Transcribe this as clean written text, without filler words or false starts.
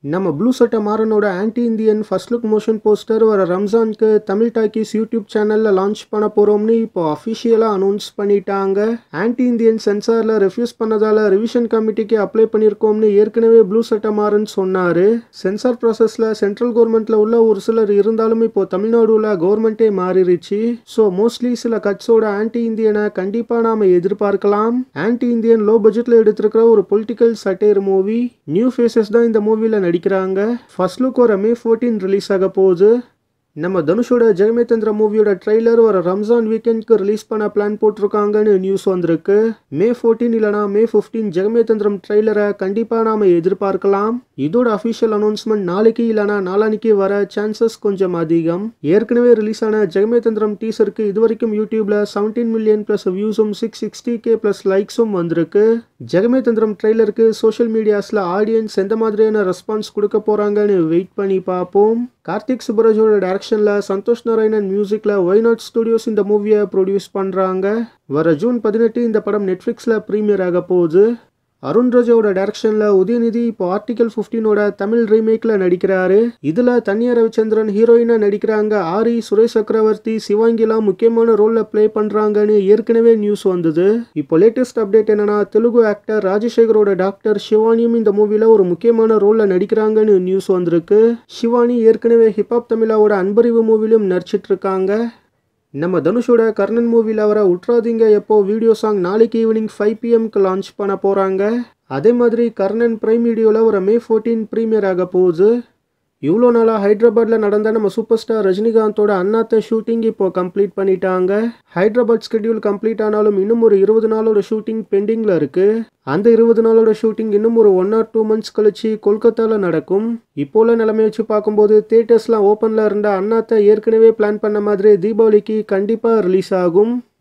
நம்ம ப்ளூ சட்டை மாறனோட anti Indian first look motion poster வர ரம்ஜானுக்கு தமிழ் டாக்கீஸ் யூடியூப் சேனல்ல லான்ச் பண்ண போறோம்னு இப்போ அஃபிஷியலா அனௌன்ஸ் பண்ணிட்டாங்க. ஆன்டி இந்தியன் சென்சார்ல ரெஃப்யூஸ் பண்ணதால ரிவிஷன் கமிட்டிக்கு அப்ளை பண்ணியிருக்கோம்னு ஏற்கனவே ப்ளூ சட்டை மாறன் சொன்னாரு. சென்சார் ப்ராசஸ்ல சென்ட்ரல் கவர்மெண்ட்ல உள்ள ஒரு சிலர் இருந்தாலும் இப்போ தமிழ்நாடுல கவர்மெண்டே மாறிடுச்சு. ஸோ மோஸ்ட்லி சில கட்ஸோட ஆன்டி இந்தியனை கண்டிப்பா நாம எதிர்பார்க்கலாம். ஆன்டி இந்தியன் லோ பட்ஜெட்ல எடுத்திருக்கிற ஒரு political satire movie. New faces தான் இந்த மூவில நடிக்கிறாங்க. ஃபர்ஸ்ட் லுக் வர May 14 ரிலீஸ் ஆக போகுது. நம்ம தனுஷோட ஜெகமே தந்திர மூவியோட ட்ரெய்லர் வர ரம்ஜான் வீக்கெண்ட்க்கு ரிலீஸ் பண்ண பிளான் போட்டிருக்காங்கன்னு நியூஸ் வந்திருக்கு. May 14 இல்லனா May 15 ஜெகமே தந்திரம் ட்ரெய்லரை கண்டிப்பா நாம எதிர்பார்க்கலாம். இதோட அஃபிஷியல் அனௌன்ஸ்மெண்ட் நாளைக்கு இல்லனா நாளானிக்கு வர சான்சஸ் கொஞ்சம் அதிகம். ஏற்கனவே ரிலீஸ் ஆன ஜெகமே தந்திரம் டீசருக்கு இதுவரைக்கும் யூடியூப்ல 17 மில்லியன் பிளஸ் வியூஸும் 660K பிளஸ் லைக்ஸும் வந்திருக்கு. ஜெகமே தந்திரம் ட்ரெய்லருக்கு சோஷியல் மீடியாஸ்ல ஆடியன்ஸ் எந்த மாதிரியான ரெஸ்பான்ஸ் கொடுக்க போறாங்கன்னு வெயிட் பண்ணி பார்ப்போம். கார்த்திக் சுப்பராஜோட டைரக்ஷன்ல சந்தோஷ் நாராயணன் மியூசிக்ல ஒய்நாட் ஸ்டுடியோஸ் இந்த மூவியை ப்ரொடியூஸ் பண்றாங்க. வர June 18 இந்த படம் நெட்ஃபிளிக்ஸ்ல பிரீமியர் ஆக போகுது. அருண் ராஜாவோட டைரக்ஷன்ல உதயநிதி இப்போ ஆர்டிகல் 15ஓட தமிழ் ரீமேக்ல நடிக்கிறாரு. இதுல தன்யா ரவிச்சந்திரன் ஹீரோயினா நடிக்கிறாங்க. ஆரி, சுரேஷ் சக்கரவர்த்தி, சிவாங்கிலாம் முக்கியமான ரோல்ல பிளே பண்றாங்கன்னு ஏற்கனவே நியூஸ் வந்தது. இப்போ லேட்டஸ்ட் அப்டேட் என்னன்னா, தெலுங்கு ஆக்டர் ராஜசேகரோட டாக்டர் சிவானியும் இந்த மூவில ஒரு முக்கியமான ரோல்ல நடிக்கிறாங்கன்னு நியூஸ் வந்திருக்கு. சிவானி ஏற்கனவே ஹிப்ஹாப் தமிழாவோட அன்பறிவு மூவிலும் நடிச்சிட்டு இருக்காங்க. நம்ம தனுஷோட கர்ணன் மூவில வர உட்ராதீங்க எப்போ வீடியோ சாங் நாளைக்கு ஈவினிங் 5 PM லான்ச் பண்ண போறாங்க. அதே மாதிரி கர்ணன் பிரைம் வீடியோல வர May 14 பிரீமியர் ஆக போகுது. இவ்வளோ நாளாக ஹைதராபாத்தில் நடந்த நம்ம சூப்பர் ஸ்டார் ரஜினிகாந்தோட அண்ணாத்த ஷூட்டிங் இப்போ கம்ப்ளீட் பண்ணிட்டாங்க. ஹைதராபாத் ஸ்கெடியூல் கம்ப்ளீட் ஆனாலும் இன்னும் ஒரு 20 நாளோட ஷூட்டிங் பெண்டிங்கில் இருக்குது. அந்த 20 நாளோட ஷூட்டிங் இன்னும் ஒரு 1 or 2 months கழிச்சு கொல்கத்தாவில் நடக்கும். இப்போல நிலைமை வச்சு பார்க்கும்போது தியேட்டர்ஸ்லாம் ஓப்பனில் இருந்த அண்ணாத்த ஏற்கனவே பிளான் பண்ண மாதிரி தீபாவளிக்கு கண்டிப்பாக ரிலீஸ் ஆகும்.